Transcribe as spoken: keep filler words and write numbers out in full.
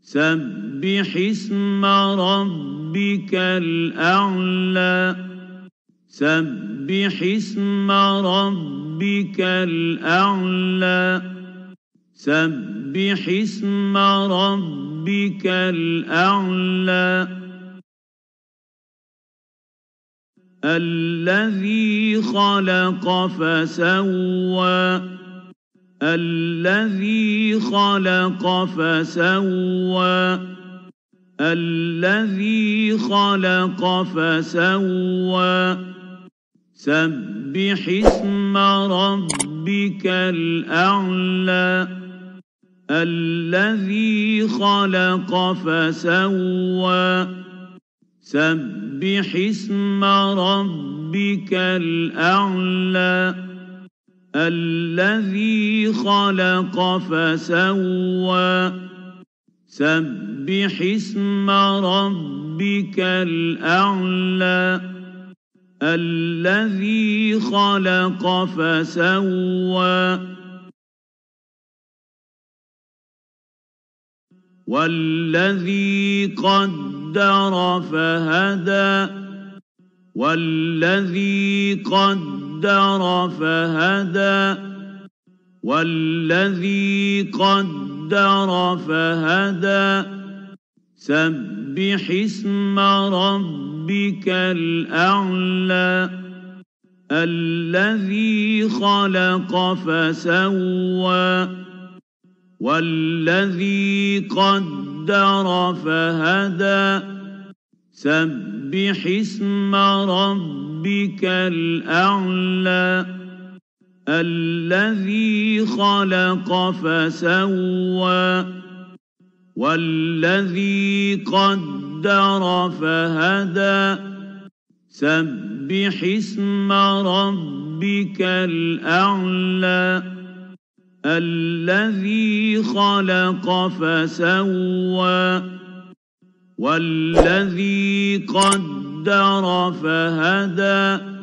سبح اسم ربك الأعلى سبح اسم ربك الأعلى سبح اسم ربك الأعلى الذي خلق فسوى الذي خلق فسوى الذي خلق فسوى سبح اسم ربك الأعلى الذي خلق فسوى سبح اسم ربك الأعلى الذي خلق فسوى سبح اسم ربك الأعلى الذي خلق فسوى والذي قدر فهدى والذي قدر فهدى والذي قدر فهدى سبح اسم ربك الأعلى الذي خلق فسوى والذي قدر فهدى سبح اسم ربك الأعلى الذي خلق فسوى والذي قدر فهدى سبح اسم ربك الأعلى الذي خلق فسوى والذي قدر فهدى